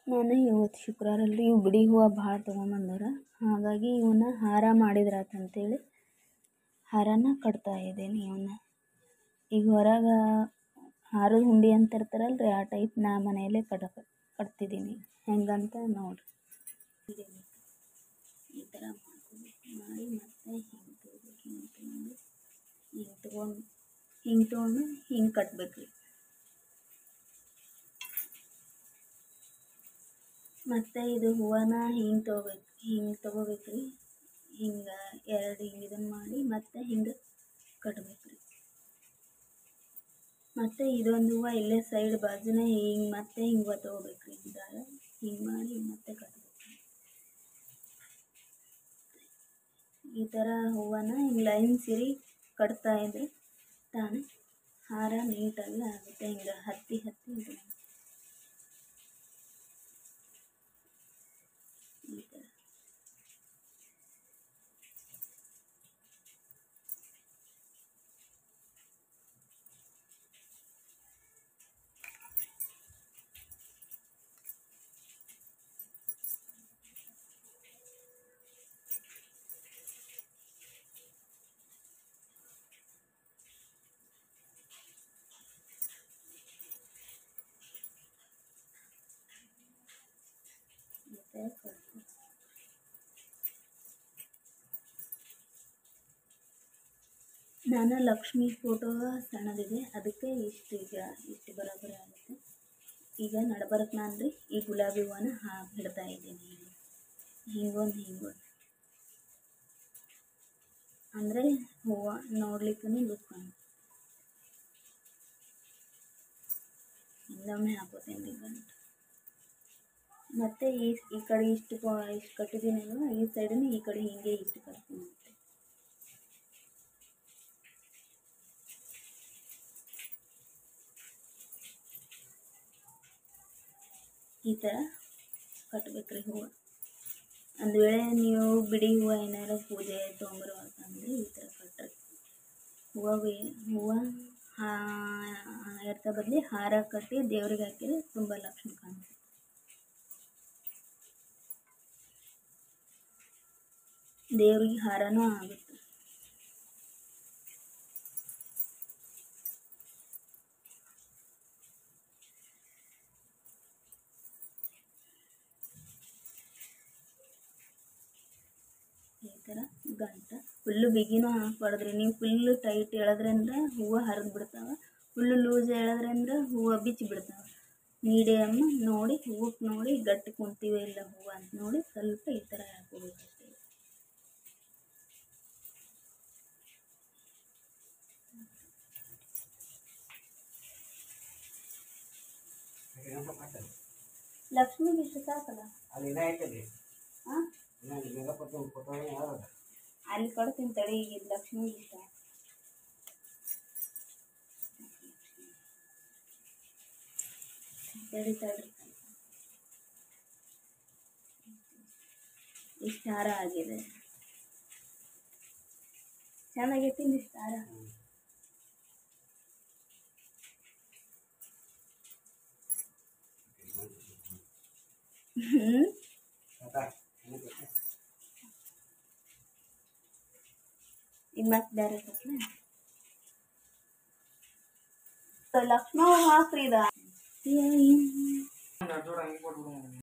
ನಾನು ಇವತ್ತು ಶುಕ್ರವಾರ ಅಲ್ರಿ, ಇವು ಬಿಡಿ ಹೂವು ಭಾಳ ತೊಗೊಂಬಂದಾರ. ಹಾಗಾಗಿ ಇವನ್ನ ಹಾರ ಮಾಡಿದ್ರಾತಂತೇಳಿ ಹಾರನ ಕಟ್ತಾ ಇದ್ದೀನಿ. ಇವನ್ನ ಈಗ ಹೊರಗೆ ಹಾರದ ಹುಂಡಿ ಅಂತ ಇರ್ತಾರಲ್ರಿ, ಆ ಟೈಪ್ ನಾ ಮನೆಯಲ್ಲೇ ಕಟ್ತಿದ್ದೀನಿ. ಹೆಂಗಂತ ನೋಡ್ರಿ. ಈ ಥರ ಮಾಡಿ ಮತ್ತೆ ಹಿಂಗೆ ತೊಗೊಂಡು ಹಿಂಗೆ ಕಟ್ಬೇಕ್ರಿ. ಮತ್ತು ಇದು ಹೂವನ ಹಿಂಗೆ ತೊಗೋಬೇಕ್ರಿ. ಹಿಂಗೆ ಎರಡು ಹಿಂಗೆ ಇದನ್ನು ಮಾಡಿ ಮತ್ತೆ ಹಿಂಗೆ ಕಟ್ಬೇಕ್ರಿ. ಮತ್ತು ಇದೊಂದು ಹೂವು ಇಲ್ಲೇ ಸೈಡ್ ಬಾಜುನೇ ಹಿಂಗೆ ಮತ್ತೆ ಹಿಂಗೆ ತೊಗೋಬೇಕ್ರಿ. ಹಿಂಗೆ ಮಾಡಿ ಮತ್ತೆ ಕಟ್ಬೇಕ್ರಿ. ಈ ಥರ ಹೂವನ ಹಿಂಗೆ ಲೈನ್ ಸೀರೆ ಕಟ್ತಾ ಇದ್ರೆ ತಾನೇ ಹಾರ ನೀಟಾಗಿ ಆಗುತ್ತೆ. ಹಿಂಗೆ ಹತ್ತಿ ಇದು ಈ ಥರ. ನಾನು ಲಕ್ಷ್ಮಿ ಫೋಟೋ ಸಣ್ಣದಿದೆ, ಅದಕ್ಕೆ ಇಷ್ಟು ಬರೋಬ್ಬರಿ ಆಗುತ್ತೆ. ಈಗ ನಡ್ಬರಕ್ಕೆ ನಾನು ರೀ ಈ ಗುಲಾಬಿ ಹೂವನ ಬಿಡ್ತಾ ಇದ್ದೀನಿ. ಹಿಂಗೊಂದು ಅಂದರೆ ಹೂವು ನೋಡ್ಲಿಕ್ಕೂ ಲುಕ್ ಕಾಣುತ್ತೆ. ಹಿಂದೊಮ್ಮೆ ಹಾಕೋತೀನಿ ರೀ ಗಂಟು. ಮತ್ತು ಈ ಕಡೆ ಇಷ್ಟು ಕಟ್ಟಿದ್ದೀನಲ್ವ, ಈ ಸೈಡನ್ನು ಈ ಕಡೆ ಹಿಂಗೆ ಇಷ್ಟು ಕಟ್ತೀನಿ. ಈ ಥರ ಕಟ್ಬೇಕ್ರಿ ಹೂವು. ಒಂದು ವೇಳೆ ನೀವು ಬಿಡಿ ಹೂವು ಏನಾರು ಪೂಜೆ ತೊಗೊಂಬರ್ಬೇಕಂದ್ರೆ ಈ ಥರ ಕಟ್ರಿ. ಹೂವು ಎರ್ತ ಬದಲಿ ಹಾರ ಕಟ್ಟಿ ದೇವ್ರಿಗೆ ಹಾಕಿದ್ರೆ ತುಂಬ ಲಕ್ಷ್ಮಿ ಕಾಣುತ್ತೆ. ದೇವ್ರಿಗೆ ಹಾರನೂ ಆಗುತ್ತೆ. ಈ ಥರ ಗಂಟ ಫುಲ್ಲು ಬಿಗಿನೂ ಹಾಕ್ಬಾರ್ದ್ರಿ. ನೀವು ಫುಲ್ಲು ಟೈಟ್ ಎಳೆದ್ರಂದ್ರೆ ಹೂವು ಹರಿದು ಬಿಡ್ತಾವೆ. ಫುಲ್ಲು ಲೂಸ್ ಎಳೆದ್ರಂದ್ರೆ ಹೂವು ಬಿಚ್ಚಿ ಬಿಡ್ತಾವೆ. ಮೀಡಿಯಮ್ ನೋಡಿ, ಹೂವಕ್ಕೆ ನೋಡಿ ಗಟ್ಟಿ ಕುಂತೀವಿ ಇಲ್ಲ ಹೂವು ಅಂತ ನೋಡಿ ಸ್ವಲ್ಪ ಈ ಥರ ಹಾಕೋಬೇಕಷ್ಟೇ. ಲಕ್ಷ್ಮಿಗೆ ಇಷ್ಟು ಸಾಕಲ್ಲ? ಹಾಂ, ಅಲ್ಲಿ ಕೊಡ್ತೀನಿ ತಡಿ. ಈಗ ಲಕ್ಷ್ಮಿಗೆ ಇಷ್ಟ ತಡಿ. ಇಷ್ಟು ಹಾರ ಆಗಿದೆ, ಚೆನ್ನಾಗೈತಿ ಇಷ್ಟು ಹಾರ. ಈಗ ಮತ್ತೆ ಬೇರೆ ಲಕ್ಷ್ಮಣ ಹಾಕ್ರಿ.